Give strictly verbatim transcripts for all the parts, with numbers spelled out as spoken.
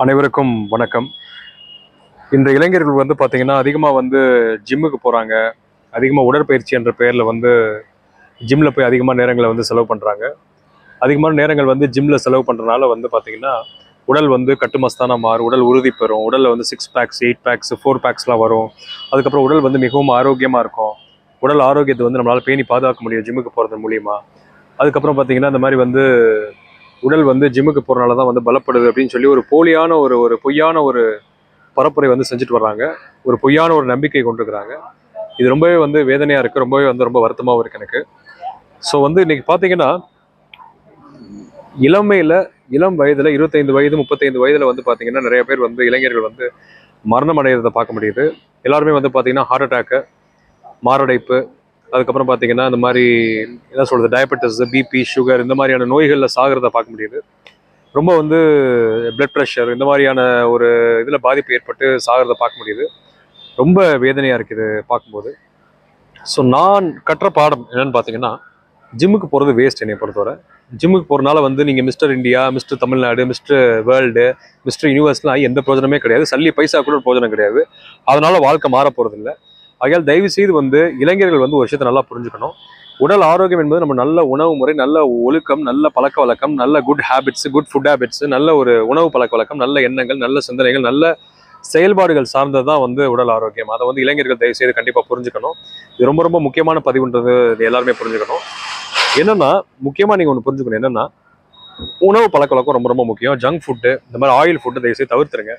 அனைவருக்கும் வணக்கம். இன்றைய இளைஞர்கள் வந்து பார்த்தீங்கன்னா அதிகமாக வந்து ஜிம்முக்கு போகிறாங்க. அதிகமாக உடற்பயிற்சி என்ற பெயரில் வந்து ஜிம்மில் போய் அதிகமாக நேரங்களை வந்து செலவு பண்ணுறாங்க. அதிகமான நேரங்கள் வந்து ஜிம்மில் செலவு பண்ணுறதுனால வந்து பார்த்திங்கன்னா உடல் வந்து கட்டுமஸ்தான மாறும், உடல் உறுதி பெறும், உடலில் வந்து six packs eight packs four பேக்ஸ்லாம் வரும். அதுக்கப்புறம் உடல் வந்து மிகவும் ஆரோக்கியமாக இருக்கும். உடல் ஆரோக்கியத்தை வந்து நம்மளால் பேணி பாதுகாக்க முடியும் ஜிம்முக்கு போகிறது மூலிமா. அதுக்கப்புறம் பார்த்திங்கன்னா இந்த மாதிரி வந்து உடல் வந்து ஜிம்முக்கு போகிறனால தான் வந்து பலப்படுது அப்படின்னு சொல்லி ஒரு போலியான ஒரு ஒரு பொய்யான ஒரு பரப்புரை வந்து செஞ்சுட்டு வர்றாங்க. ஒரு பொய்யான ஒரு நம்பிக்கை கொண்டிருக்கிறாங்க. இது ரொம்பவே வந்து வேதனையாக இருக்குது, ரொம்பவே வந்து ரொம்ப வருத்தமாகவும் இருக்குது எனக்கு. ஸோ வந்து இன்றைக்கி பார்த்தீங்கன்னா இளமையில் இளம் வயதில் இருபத்தைந்து வயது முப்பத்தைந்து வயதில் வந்து பார்த்திங்கன்னா நிறைய பேர் வந்து இளைஞர்கள் வந்து மரணம் அடைகிறத பார்க்க முடியுது. எல்லாருமே வந்து பார்த்திங்கன்னா ஹார்ட் அட்டாக்கு, மாரடைப்பு, அதுக்கப்புறம் பார்த்தீங்கன்னா இந்த மாதிரி என்ன சொல்கிறது டயபெட்டிஸ், பிபி, சுகர் இந்த மாதிரியான நோய்களில் சாகிறத பார்க்க முடியுது. ரொம்ப வந்து பிளட் ப்ரெஷர் இந்த மாதிரியான ஒரு இதில் பாதிப்பு ஏற்பட்டு சாகிறத பார்க்க முடியுது. ரொம்ப வேதனையாக இருக்குது பார்க்கும்போது. ஸோ நான் கற்ற பாடம் என்னென்னு பார்த்தீங்கன்னா ஜிம்முக்கு போகிறது வேஸ்ட். என்னை பொறுத்தவரை ஜிம்முக்கு போகிறனால வந்து நீங்கள் mister India, mister Tamil Nadu, mister world, mister யூனிவர்ஸ்லாம் எந்த பிரயோஜனமே கிடையாது. சல்லி பைசா கூட ஒரு பிரயோஜனம் கிடையாது. அதனால வாழ்க்கை மாற போகிறது இல்லை. ஆகையால் தயவு செய்து வந்து இளைஞர்கள் வந்து ஒரு விஷயத்தை நல்லா புரிஞ்சுக்கணும். உடல் ஆரோக்கியம் என்பது நம்ம நல்ல உணவு முறை, நல்ல ஒழுக்கம், நல்ல பழக்க வழக்கம், நல்ல good habits, good food habits, நல்ல ஒரு உணவு பழக்க வழக்கம், நல்ல எண்ணங்கள், நல்ல சிந்தனைகள், நல்ல செயல்பாடுகள் சார்ந்தது தான் வந்து உடல் ஆரோக்கியம். அதை வந்து இளைஞர்கள் தயவு செய்து கண்டிப்பாக புரிஞ்சுக்கணும். இது ரொம்ப ரொம்ப முக்கியமான பதிவுன்றது இது எல்லாருமே புரிஞ்சுக்கணும். என்னன்னா முக்கியமாக நீங்கள் ஒன்று புரிஞ்சுக்கணும், என்னன்னா உணவு பழக்க வழக்கம் ரொம்ப ரொம்ப முக்கியம். ஜங்க் ஃபுட்டு, இந்த மாதிரி ஆயில் ஃபுட்டு தயவு செய்து தவிர்த்துருங்க.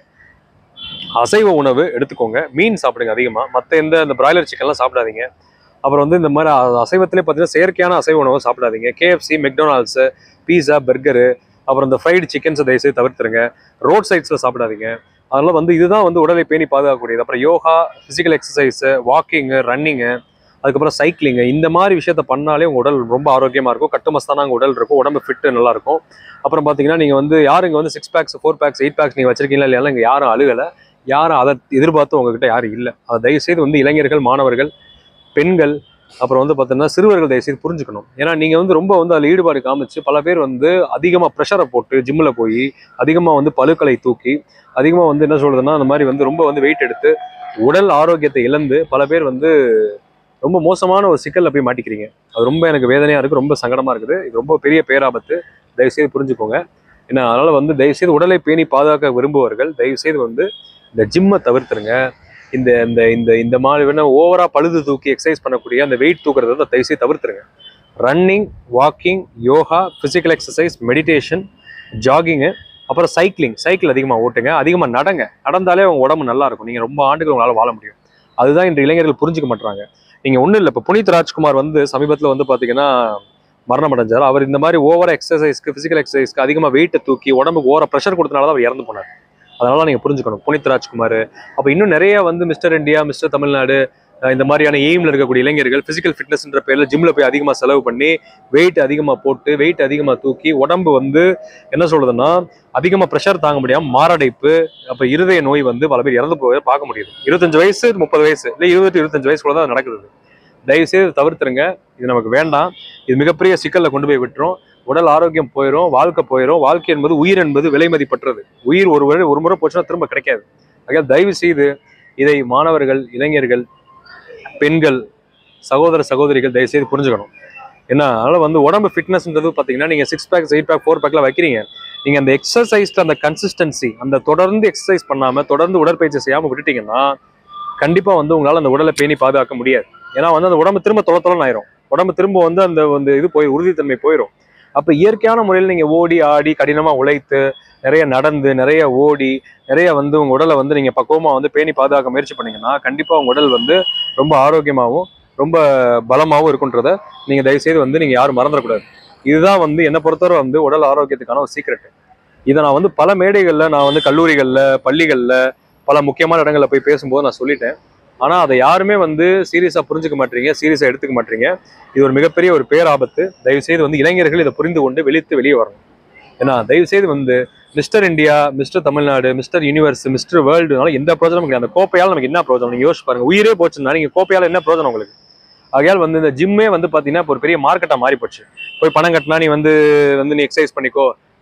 அசைவ உணவு எடுத்துக்கோங்க. மீன் சாப்பிடுங்க அதிகமாக. மற்ற எந்த இந்த பிராய்லர் சிக்கன்லாம் சாப்பிடாதீங்க. அப்புறம் வந்து இந்த மாதிரி அசைவத்திலே பார்த்தீங்கன்னா செயற்கையான அசைவ உணவு சாப்பிடாதீங்க. கேஎஃப்சி, மெக்டொனால்ட்ஸு, பீஸா, பர்கரு, அப்புறம் இந்த ஃப்ரைடு சிக்கன்ஸை தயவுசெய்து தவிர்த்துருங்க. ரோட் சைட்ஸில் சாப்பிடாதீங்க. அதெல்லாம் வந்து இதுதான் வந்து உடலை பேணி பாதுகாக்கக்கூடியது. அப்புறம் yoga, physical exercise, walking, running, அதுக்கப்புறம் சைக்கிளிங்கு, இந்த மாதிரி விஷயத்த பண்ணாலே உங்கள் உடல் ரொம்ப ஆரோக்கியமாக இருக்கும். கட்டுமஸ்தான உடல் இருக்கும், உடம்பு ஃபிட்டு நல்லாயிருக்கும். அப்புறம் பார்த்தீங்கன்னா நீங்கள் வந்து யாரும் இங்கே வந்து six packs four packs eight packs நீங்கள் வச்சிருக்கீங்களா இல்லையா, இங்கே யாரும் அழுகலை, யாரும் அதை எதிர்பார்த்து உங்ககிட்ட யாரும் இல்லை. அதை தயவுசெய்து வந்து இளைஞர்கள், மாணவர்கள், பெண்கள், அப்புறம் வந்து பார்த்தீங்கன்னா சிறுவர்கள் தயவுசெய்து புரிஞ்சுக்கணும். ஏன்னா நீங்கள் வந்து ரொம்ப வந்து அதில் ஈடுபாடு காமிச்சு பல பேர் வந்து அதிகமாக ப்ரெஷரை போட்டு ஜிம்மில் போய் அதிகமாக வந்து பழுக்களை தூக்கி அதிகமாக வந்து என்ன சொல்கிறதுன்னா அந்த மாதிரி வந்து ரொம்ப வந்து வெயிட் எடுத்து உடல் ஆரோக்கியத்தை இழந்து பல பேர் வந்து ரொம்ப மோசமான ஒரு சிக்கலில் போய் மாட்டிக்கிறீங்க. அது ரொம்ப எனக்கு வேதனையாக இருக்குது, ரொம்ப சங்கடமாக இருக்குது. இது ரொம்ப பெரிய பேராபத்து. தயவுசெய்து புரிஞ்சுக்கோங்க. ஏன்னா அதனால் வந்து தயவுசெய்து உடலை பேணி பாதுகாக்க விரும்புபவர்கள் தயவுசெய்து வந்து இந்த ஜிம்மை தவிர்த்துருங்க. இந்த இந்த இந்த இந்த மாதிரி வேணா ஓவராக பழுது தூக்கி எக்ஸசைஸ் பண்ணக்கூடிய அந்த வெயிட் தூக்குறத தயவுசெய்து தவிர்த்துருங்க. Running, walking, yoga, physical exercise, meditation, jogging, அப்புறம் சைக்கிளிங், சைக்கிள் அதிகமாக ஓட்டுங்க, அதிகமாக நடங்க. நடந்தாலே உங்கள் உடம்பு நல்லா இருக்கும். நீங்கள் ரொம்ப ஆண்டுகள் உங்களால் வாழ முடியும். அதுதான் இன்று இளைஞர்கள் புரிஞ்சுக்க மாட்டாங்க. நீங்கள் ஒன்றும் இல்லை, இப்போ புனித் ராஜ்குமார் வந்து சமீபத்தில் வந்து பார்த்தீங்கன்னா மரணம் அடைஞ்சார். அவர் இந்த மாதிரி ஓவர எக்ஸசைஸ்க்கு, ஃபிசிக்கல் எக்ஸசைஸ்க்கு அதிகமாக வெயிட்டை தூக்கி உடம்புக்கு ஓவர ப்ரெஷர் கொடுத்தனால தான் அவர் இறந்து போனார். அதனால நீங்கள் புரிஞ்சுக்கணும். புனித் ராஜ்குமார், அப்போ இன்னும் நிறைய வந்து மிஸ்டர் இந்தியா, மிஸ்டர் தமிழ்நாடு, இந்த மாதிரியான எய்மில் இருக்கக்கூடிய இளைஞர்கள் ஃபிசிக்கல் ஃபிட்னஸ்ன்ற பேரில் ஜிம்மில் போய் அதிகமாக செலவு பண்ணி வெயிட் அதிகமாக போட்டு வெயிட் அதிகமாக தூக்கி உடம்பு வந்து என்ன சொல்றதுன்னா அதிகமாக ப்ரெஷர் தாங்க முடியாமல் மாரடைப்பு, அப்போ இருதய நோய் வந்து பல பேர் இறந்து போய் பார்க்க முடியுது. இருபத்தஞ்சு வயசு முப்பது வயசு இல்லை இருபத்தி இருபத்தஞ்சு வயசுக்குள்ள தான் நடக்குது. தயவுசெய்து தவிர்த்துருங்க. இது நமக்கு வேண்டாம். இது மிகப்பெரிய சிக்கலில் கொண்டு போய் விட்டுரும். உடல் ஆரோக்கியம் போயிடும், வாழ்க்கை போயிடும். வாழ்க்கை என்பது, உயிர் என்பது விலை மதிப்பற்றது. உயிர் ஒரு முறை ஒரு முறை போச்சுன்னா திரும்ப கிடைக்காது. ஆகையால் தயவு செய்து இதை மாணவர்கள், இளைஞர்கள், பெண்கள், சகோதர சகோதரிகள் தயவுசெய்து புரிஞ்சுக்கணும். ஏன்னா அதனால் வந்து உடம்பு ஃபிட்னஸ்ன்றது பார்த்தீங்கன்னா நீங்கள் six packs eight pack four பேக்லாம் வைக்கிறீங்க. நீங்கள் அந்த எக்ஸசைஸ்க்கு அந்த கன்சிஸ்டன்சி, அந்த தொடர்ந்து எக்ஸசைஸ் பண்ணாமல் தொடர்ந்து உடற்பயிற்சி செய்யாமல் விட்டுட்டீங்கன்னா கண்டிப்பாக வந்து உங்களால் அந்த உடலை பேணி பாதுகாக்க முடியாது. ஏன்னா வந்து அந்த உடம்பு திரும்ப தொலை தொலைன்னு ஆயிரும். உடம்பு திரும்ப வந்து அந்த வந்து இது போய் உறுதித்தன்மை போயிடும். அப்போ இயற்கையான முறையில் நீங்கள் ஓடி ஆடி கடினமாக உழைத்து நிறைய நடந்து நிறைய ஓடி நிறைய வந்து உங்கள் உடலை வந்து நீங்கள் பக்குவமாக வந்து பேணி பாதுகாக்க முயற்சி பண்ணீங்கன்னா கண்டிப்பாக உங்கள் உடல் வந்து ரொம்ப ஆரோக்கியமாகவும் ரொம்ப பலமாகவும் இருக்குன்றதை நீங்கள் தயவுசெய்து வந்து நீங்கள் யாரும் மறந்துடக்கூடாது. இதுதான் வந்து என்னை பொறுத்தவரை வந்து உடல் ஆரோக்கியத்துக்கான ஒரு சீக்ரெட்டு. இதை நான் வந்து பல மேடைகளில், நான் வந்து கல்லூரிகளில், பள்ளிகளில், பல முக்கியமான இடங்களில் போய் பேசும்போது நான் சொல்லிட்டேன். ஆனால் அதை யாருமே வந்து சீரியஸாக புரிஞ்சுக்க மாட்டீங்க, சீரியஸாக எடுத்துக்க மாட்டீங்க. இது ஒரு மிகப்பெரிய ஒரு பேராபத்து. தயவுசெய்து வந்து இளைஞர்கள் இதை புரிந்து கொண்டு வெளித்து வெளியே வரணும். ஏன்னா தயவுசெய்து வந்து mister India, mister Tamil Nadu, mister universe, mister வேர்ல்டுனால எந்த பிரயோஜனமும் கிடையாது. அந்த கோப்பையால் நமக்கு என்ன பிரயோஜனம்? நீங்கள் யோசிச்சு பாருங்க. உயிரே போச்சுன்னா நீங்கள் கோப்பையால் என்ன பிரயோஜனம் உங்களுக்கு? ஆகையால் வந்து இந்த ஜிம்மே வந்து பார்த்தீங்கன்னா இப்போ ஒரு பெரிய மார்க்கெட்டாக மாறி போச்சு. போய் பணம் கட்டினா நீ வந்து வந்து நீ எக்ஸசைஸ் பண்ணிக்கோ,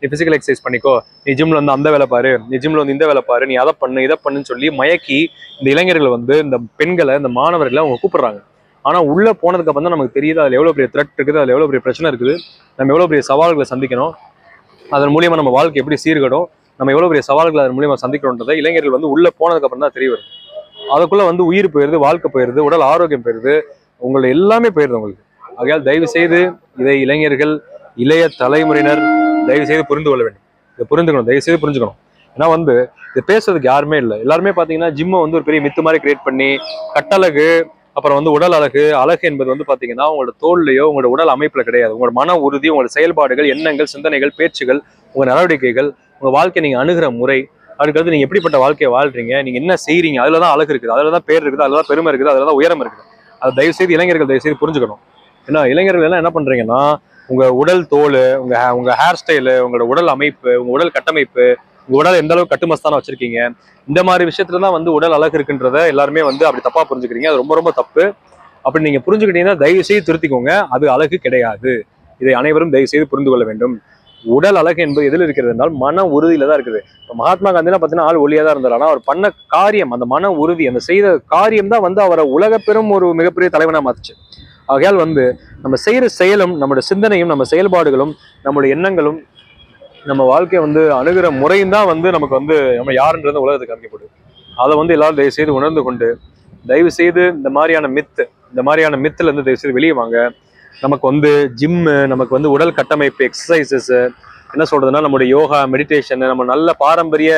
நீ பிசிக்கல் எக்ஸசைஸ் பண்ணிக்கோ, நீ ஜிம்ல வந்து அந்த வேலை பாரு, நீ ஜிம்ல வந்து இந்த வேலை பாரு, நீ அதை பண்ணு இதை பண்ணுன்னு சொல்லி மயக்கி இந்த இளைஞர்கள் வந்து இந்த பெண்களை இந்த மாணவர்களை அவங்க கூப்பிடுறாங்க. ஆனா உள்ள போனதுக்கு அப்புறம் தான் நமக்கு தெரியுது அதுல எவ்வளவு பெரிய த்ரெட் இருக்குது, அதுல எவ்வளவு பெரிய பிரச்சனை இருக்குது, நம்ம எவ்வளவு பெரிய சவால்களை சந்திக்கணும், அதன் மூலியமா நம்ம வாழ்க்கை எப்படி சீர்கடும், நம்ம எவ்வளவு பெரிய சவால்களை அதன் மூலியமா சந்திக்கணுன்றதை இளைஞர்கள் வந்து உள்ள போனதுக்கு அப்புறம் தான் தெரிய வருது. அதுக்குள்ள வந்து உயிர் போயிருது, வாழ்க்கை போயிருது, உடல் ஆரோக்கியம் போயிருது, உங்களோட எல்லாமே போயிருது உங்களுக்கு. ஆகையால் தயவு செய்து இதை இளைஞர்கள் இளைய தலைமுறையினர் தயவு செய்து புரிந்து கொள்ள வேண்டும். இதை புரிந்துக்கணும், தயவு செய்து புரிஞ்சுக்கணும். ஏன்னா வந்து இது பேசுறதுக்கு யாருமே இல்லை. எல்லாருமே பாத்தீங்கன்னா ஜிம்மை வந்து ஒரு பெரிய மித்து மாதிரி கிரியேட் பண்ணி கட்டழகு, அப்புறம் வந்து உடல் அழகு, அழகு என்பது வந்து பாத்தீங்கன்னா உங்களோட தோல்லையோ உங்களோட உடல் அமைப்புல கிடையாது. உங்களோட மன உறுதி, உங்களோட செயல்பாடுகள், எண்ணங்கள், சிந்தனைகள், பேச்சுகள், உங்க நடவடிக்கைகள், உங்க வாழ்க்கை நீங்க அணுகிற முறை, அதுக்கடுத்து நீங்க எப்படிப்பட்ட வாழ்க்கையை வாழ்றீங்க, நீங்க என்ன செய்றீங்க, அதுலதான் அழகு இருக்குது, அதுலதான் பேர் இருக்குது, அதுலதான் பெருமை இருக்குது, அதுலதான் உயரம் இருக்குது. அதை தயவு செய்து இளைஞர்கள் தயவு செய்து புரிஞ்சுக்கணும். ஏன்னா இளைஞர்கள் எல்லாம் என்ன பண்றீங்கன்னா உங்க உடல் தோல், உங்க உங்க ஹேர் ஸ்டைலு, உங்களோட உடல் அமைப்பு, உங்க உடல் கட்டமைப்பு, உங்க உடல் எந்த அளவுக்கு கட்டுமஸ்தானம் வச்சிருக்கீங்க, இந்த மாதிரி விஷயத்துல தான் வந்து உடல் அழகு இருக்குன்றத எல்லாருமே வந்து அப்படி தப்பா புரிஞ்சுக்கிறீங்க. அது ரொம்ப ரொம்ப தப்பு. அப்படி நீங்க புரிஞ்சுக்கிட்டீங்கன்னா தயவு செய்து திருத்திக்கோங்க. அது அழகு கிடையாது. இதை அனைவரும் தயவு செய்து புரிந்து கொள்ள வேண்டும். உடல் அழகு என்பது எதில் இருக்கிறது என்றால் மன உறுதியில தான் இருக்குது. இப்போ மகாத்மா காந்தினா பார்த்தீங்கன்னா ஆள் ஒளியா தான் இருந்தார். ஆனால் அவர் பண்ண காரியம், அந்த மன உறுதி, அந்த செய்த காரியம் தான் வந்து அவரை உலக பெரும் ஒரு மிகப்பெரிய தலைவனா மாத்துச்சு. ஆகையால் வந்து நம்ம செய்யற செயலும், நம்மளுடைய சிந்தனையும், நம்ம செயல்பாடுகளும், நம்மளுடைய எண்ணங்களும், நம்ம வாழ்க்கையை வந்து அணுகிற முறையும் தான் வந்து நமக்கு வந்து நம்ம யாருன்றது உலகத்துக்கு அறிக்கப்படுது. அதை வந்து எல்லாரும் தயவு செய்து உணர்ந்து கொண்டு தயவு செய்து இந்த மாதிரியான மித்து, இந்த மாதிரியான மித்துல இருந்து தயவு செய்து வெளியே வாங்க. நமக்கு வந்து ஜிம்மு, நமக்கு வந்து உடல் கட்டமைப்பு, எக்ஸசைசஸ், என்ன சொல்றதுன்னா நம்முடைய யோகா, மெடிடேஷன், நம்ம நல்ல பாரம்பரிய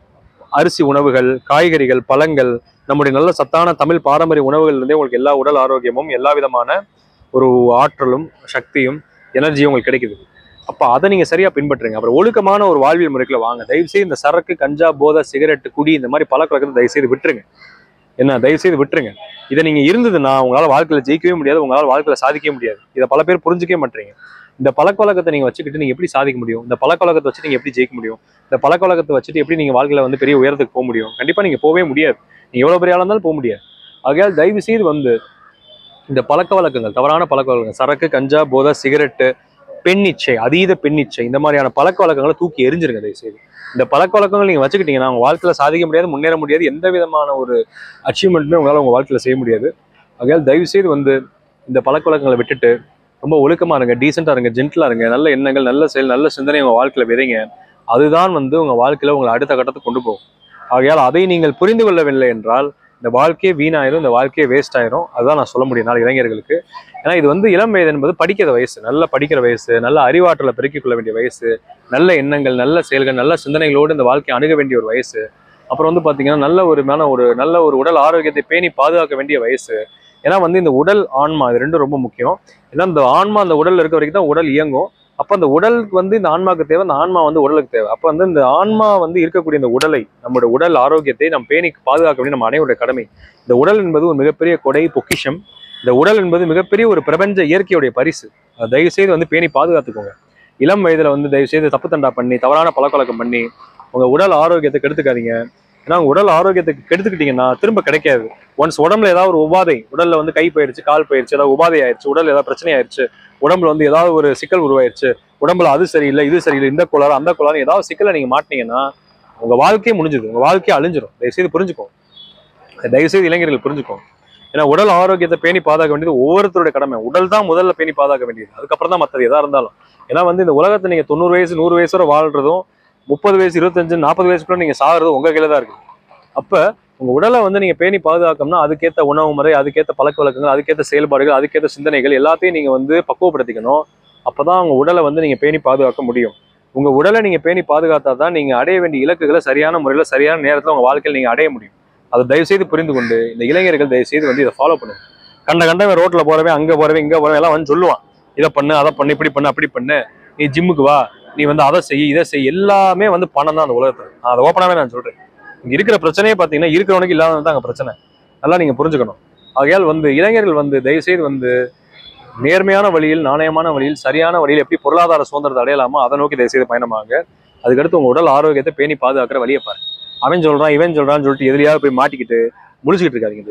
அரிசி உணவுகள், காய்கறிகள், பழங்கள், நம்முடைய நல்ல சத்தான தமிழ் பாரம்பரிய உணவுகள் இருந்தே உங்களுக்கு எல்லா உடல் ஆரோக்கியமும், எல்லா விதமான ஒரு ஆற்றலும், சக்தியும், எனர்ஜியும் உங்களுக்கு கிடைக்குது. அப்போ அதை நீங்க சரியா பின்பற்றுங்க. அப்புறம் ஒழுக்கமான ஒரு வாழ்வியல் முறைக்குள்ள வாங்க. தயவுசெய்து இந்த சரக்கு, கஞ்சா, போதை, சிகரெட்டு, குடி, இந்த மாதிரி பழக்கவழக்கத்தை தயவுசெய்து விட்டுருங்க. என்ன தயவுசெய்து விட்டுருங்க. இதை நீங்க இருந்ததுன்னா உங்களால வாழ்க்கையில ஜெயிக்கவே முடியாது, உங்களால வாழ்க்கையில சாதிக்கவே முடியாது. இதை பல பேர் புரிஞ்சுக்கவே மாட்டீங்க. இந்த பழக்க வழக்கத்தை நீங்க வச்சுக்கிட்டு நீங்க எப்படி சாதிக்க முடியும்? இந்த பழக்க வழக்கத்தை வச்சு நீங்க எப்படி ஜெயிக்க முடியும்? இந்த பழக்க வழக்கத்தை வச்சுட்டு எப்படி நீங்க வாழ்க்கையில வந்து பெரிய உயரத்துக்கு போக முடியும்? கண்டிப்பா நீங்க போகவே முடியாது. நீங்க எவ்வளவு பெரிய ஆளா இருந்தாலும் போக முடியாது. ஆகையால் தயவு செய்து வந்து இந்த பழக்க வழக்கங்கள், தவறான பழக்க வழக்கங்கள், சரக்கு, கஞ்சா, போதை, சிகரெட்டு, பெண்ணிச்சை, அதீத பெண்ணிச்சை, இந்த மாதிரியான பழக்க வழக்கங்களை தூக்கி எரிஞ்சிருங்க தயவு செய்து. இந்த பழக்க வழக்கங்கள் நீங்க வச்சுக்கிட்டீங்கன்னா உங்க வாழ்க்கையில சாதிக்க முடியாது, முன்னேற முடியாது, எந்த விதமான ஒரு அச்சீவ்மெண்ட்டுமே உங்களால உங்க வாழ்க்கையில செய்ய முடியாது. ஆகையால் தயவு செய்து வந்து இந்த பழக்க வழக்கங்களை விட்டுட்டு ரொம்ப ஒழுக்கமா இருங்க, டீசெண்டா இருங்க, ஜென்டிலா இருங்க, நல்ல எண்ணங்கள், நல்ல செயல், நல்ல சிந்தனை உங்க வாழ்க்கையில விதைங்க. அதுதான் வந்து உங்க வாழ்க்கையில உங்களை அடுத்த கட்டத்துக்கு கொண்டு போகும். ஆகையால் அதை நீங்கள் புரிந்து கொள்ளவில்லை என்றால் இந்த வாழ்க்கையே வீணாயிரும், இந்த வாழ்க்கையே வேஸ்ட் ஆயிரும். அதுதான் நான் சொல்ல முடியும் நாலு இளைஞர்களுக்கு. ஏன்னா இது வந்து இளம் வயது என்பது படிக்கிற வயசு, நல்ல படிக்கிற வயசு, நல்ல அறிவாற்றலை பெருக்கிக் கொள்ள வேண்டிய வயசு, நல்ல எண்ணங்கள், நல்ல செயல்கள், நல்ல சிந்தனைகளோடு இந்த வாழ்க்கையை அணுக வேண்டிய ஒரு வயசு. அப்புறம் வந்து பாத்தீங்கன்னா நல்ல ஒரு மேல ஒரு நல்ல ஒரு உடல் ஆரோக்கியத்தை பேணி பாதுகாக்க வேண்டிய வயசு. ஏன்னா வந்து இந்த உடல், ஆன்மா, இது ரெண்டும் ரொம்ப முக்கியம். ஏன்னா இந்த ஆன்மா அந்த உடல்ல இருக்க வரைக்கும் தான் உடல் இயங்கும். அப்ப அந்த உடலுக்கு வந்து இந்த ஆன்மாவுக்கு தேவை, இந்த ஆன்மா வந்து உடலுக்கு தேவை. அப்ப வந்து இந்த ஆன்மா வந்து இருக்கக்கூடிய இந்த உடலை, நம்மளோட உடல் ஆரோக்கியத்தை நம்ம பேணி பாதுகாக்க வேண்டிய நம்ம அனைவருடைய கடமை. இந்த உடல் என்பது ஒரு மிகப்பெரிய கொடை, பொக்கிஷம். இந்த உடல் என்பது மிகப்பெரிய ஒரு பிரபஞ்ச இயற்கையுடைய பரிசு. தயவு செய்து வந்து பேணி பாதுகாத்துக்கோங்க. இளம் வயதுல வந்து தயவு செய்து தப்பு தண்டா பண்ணி, தவறான பழக்கவழக்கம் பண்ணி உங்க உடல் ஆரோக்கியத்தை கெடுத்துக்காதீங்க. ஏன்னா உங்க உடல் ஆரோக்கியத்துக்கு கெடுத்துக்கிட்டீங்கன்னா திரும்ப கிடைக்காது. ஒன்ஸ் உடம்புல ஏதாவது ஒரு உபாதை, உடல்ல வந்து கை போயிடுச்சு, கால் போயிடுச்சு, ஏதாவது உபாதை ஆயிடுச்சு, உடல் ஏதாவது பிரச்சனை ஆயிடுச்சு, உடம்புல வந்து ஏதாவது ஒரு சிக்கல் உருவாயிருச்சு, உடம்புல அது சரியில்லை, இது சரியில்லை, இந்த கோளாறு, அந்த கோளாறு, ஏதாவது சிக்கலை நீங்க மாட்டினீங்கன்னா உங்க வாழ்க்கையே முடிஞ்சுது, உங்க வாழ்க்கையே அழிஞ்சிடும். தயவுசெய்து புரிஞ்சுக்கோங்க. தயவுசெய்து இளைஞர்கள் புரிஞ்சுக்கோங்க. ஏன்னா உடல் ஆரோக்கியத்தை பேணி பாதுகாக்க வேண்டியது ஒவ்வொருத்தருடைய கடமை. உடல் தான் முதல்ல பேணி பாதுகாக்க வேண்டியது, அதுக்கப்புறம் தான் மற்றது எதா இருந்தாலும். ஏன்னா வந்து இந்த உலகத்தை நீங்க தொண்ணூறு வயசு நூறு வயசு வரை வாழ்றதும், முப்பது வயசு இருபத்தஞ்சு நாற்பது வயசுக்குள்ள நீங்க சாகுறதும் உங்க கையில தான் இருக்கு. அப்ப உங்க உடலை வந்து நீங்க பேணி பாதுகாக்கணும்னா அதுக்கேற்ற உணவு முறை, அதுக்கேற்ற பழக்க வழக்கங்கள், அதுக்கேற்ற செயல்பாடுகள், அதுக்கேற்ற சிந்தனைகள் எல்லாத்தையும் நீங்க வந்து பக்குவப்படுத்திக்கணும். அப்பதான் உங்க உடலை வந்து நீங்க பேணி பாதுகாக்க முடியும். உங்க உடலை நீங்க பேணி பாதுகாத்தா தான் நீங்க அடைய வேண்டிய இலக்குகளை சரியான முறையில சரியான நேரத்துல உங்க வாழ்க்கையில் நீங்க அடைய முடியும். அதை தயவு செய்து புரிந்து கொண்டு இந்த இளைஞர்கள் தயவு செய்து வந்து இதை ஃபாலோ பண்ணுங்க. கண்ட கண்டவன் ரோட்ல போறவே, அங்க போறவே, இங்க போறவே எல்லாம் வந்து சொல்லுவான், இதை பண்ணு, அதை பண்ணு, இப்படி பண்ணு, அப்படி பண்ணு, நீ ஜிம்முக்கு வா, நீ வந்து அதை செய், இதை செய். எல்லாமே வந்து பணம் தான் அந்த உலகத்துல. நான் அதை ஓப்பனாவே நான் சொல்றேன். இங்க இருக்கிற பிரச்சனையே பாத்தீங்கன்னா இருக்கிறவனுக்கு இல்லாதது தான் அங்க பிரச்சனை. நல்லா நீங்க புரிஞ்சுக்கணும். ஆகையால் வந்து இளைஞர்கள் வந்து தயவு செய்து வந்து நேர்மையான வழியில், நாணயமான வழியில், சரியான வழியில் எப்படி பொருளாதார சுதந்திரத்தை அடையலாமோ அதை நோக்கி தயவு செய்து பயணமாங்க. அதுக்கடுத்து உங்க உடல் ஆரோக்கியத்தை பேணி பாதுகாக்கிற வழியை பாரு. அவன் சொல்றான், இவன் சொல்றான்னு சொல்லிட்டு எதிரியாக போய் மாட்டிக்கிட்டு முடிச்சுக்கிட்டு இருக்காதீங்க தயவு செய்து.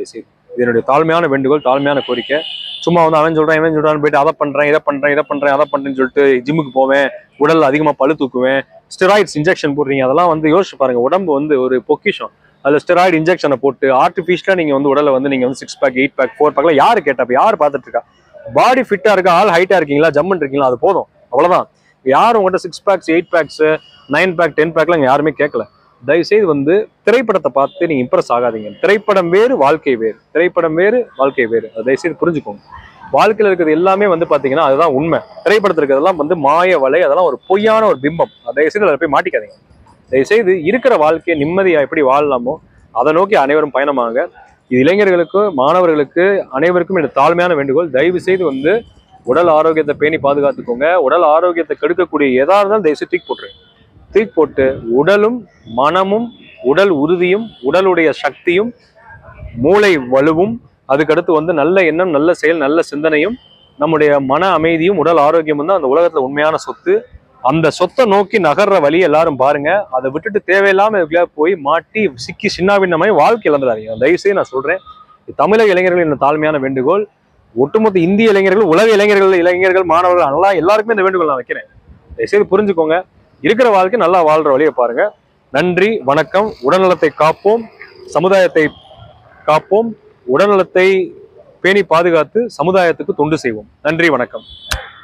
இது என்னுடைய தாழ்மையான வேண்டுகோள், தாழ்மையான கோரிக்கை. சும்மா வந்து அவன் சொல்றான் இவன் சொல்றான்னு போயிட்டு அதை பண்றேன் இதை பண்றேன் இதை பண்றேன் அதை பண்றேன்னு சொல்லிட்டு ஜிம்முக்கு போவேன், உடல் அதிகமா பழு தூக்குவேன், ஸ்டெராய்ட்ஸ் இன்ஜெக்ஷன் போடுறீங்க. அதெல்லாம் வந்து யோசிச்சு பாருங்க. உடம்பு வந்து ஒரு பொக்கிஷம். அதுல ஸ்டெராய்டு இன்ஜெக்ஷனை போட்டு ஆர்டிஃபிஷியலா நீங்க வந்து உடலை வந்து நீங்க வந்து six pack eight pack four பேக்ல யாரு கேட்டா யாரு பார்த்துட்டு இருக்கா? பாடி ஃபிட்டா இருக்கா, ஆள் ஹைட்டா இருக்கீங்களா, ஜம்முன்னு இருக்கீங்களா, அது போதும், அவ்வளவுதான். யாரும் உங்கள்கிட்ட six packs eight packs nine pack ten பேக்லாம் யாருமே கேட்கல. தயவுசெய்து வந்து திரைப்படத்தை பார்த்து நீங்க இம்ப்ரெஸ் ஆகாதீங்க. திரைப்படம் வேறு, வாழ்க்கை வேறு. திரைப்படம் வேறு, வாழ்க்கை வேறு. அதை தயவுசெய்து புரிஞ்சுக்கோங்க. வாழ்க்கையில் இருக்கிறது எல்லாமே வந்து பாத்தீங்கன்னா அதுதான் உண்மை. திரைப்படத்தில் இருக்கிறதெல்லாம் வந்து மாய வலை, அதெல்லாம் ஒரு பொய்யான ஒரு பிம்பம். தயவுசெய்து அதில் போய் மாட்டிக்காதீங்க. தயவுசெய்து இருக்கிற வாழ்க்கையை நிம்மதியா எப்படி வாழலாமோ அதை நோக்கி அனைவரும் பயணமாங்க. இது இளைஞர்களுக்கு, மாணவர்களுக்கு, அனைவருக்கும் இந்த தாழ்மையான வேண்டுகோள். தயவு செய்து வந்து உடல் ஆரோக்கியத்தை பேணி பாதுகாத்துக்கோங்க. உடல் ஆரோக்கியத்தை கெடுக்கக்கூடிய எதா இருந்தாலும் தயவு செய்து தூக்கி போட்டுருங்க. தூக்கி போட்டு உடலும் மனமும் உடல் உறுதியும் உடலுடைய சக்தியும் மூளை வலுவும் அதுக்கடுத்து வந்து நல்ல எண்ணம், நல்ல செயல், நல்ல சிந்தனையும் நம்முடைய மன அமைதியும் உடல் ஆரோக்கியம் வந்து அந்த உலகத்துல உண்மையான சொத்து. அந்த சொத்தை நோக்கி நகர்ற வழி எல்லாரும் பாருங்க. அதை விட்டுட்டு தேவையில்லாம இதுக்குள்ள போய் மாட்டி சிக்கி சின்னாபின்னமாய் வாழ்க்கை இழந்துடாதீங்க. தயவுசெய்து நான் சொல்றேன், தமிழக இளைஞர்கள் இந்த தாழ்மையான வேண்டுகோள். ஒட்டுமொத்த இந்திய இளைஞர்கள், உலக இளைஞர்கள், இளைஞர்கள், மாணவர்கள் நல்லா எல்லாருக்குமே இந்த வேண்டுகோள் நான் வைக்கிறேன். தயவுசெய்து புரிஞ்சுக்கோங்க. இருக்கிற வாழ்க்கை நல்லா வாழ்ற வழியை பாருங்க. நன்றி, வணக்கம். உடல்நலத்தை காப்போம், சமுதாயத்தை காப்போம். உடல்நலத்தை பேணி பாதுகாத்து சமுதாயத்துக்கு தொண்டு செய்வோம். நன்றி, வணக்கம்.